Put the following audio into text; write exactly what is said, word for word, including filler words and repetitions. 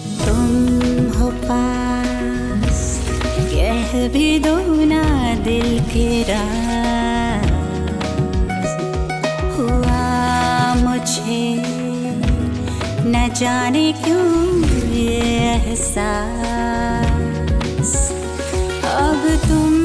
तुम हो पास, कह भी दो ना दिल के राज। हुआ मुझे न जाने क्यों ये एहसास, अब तुम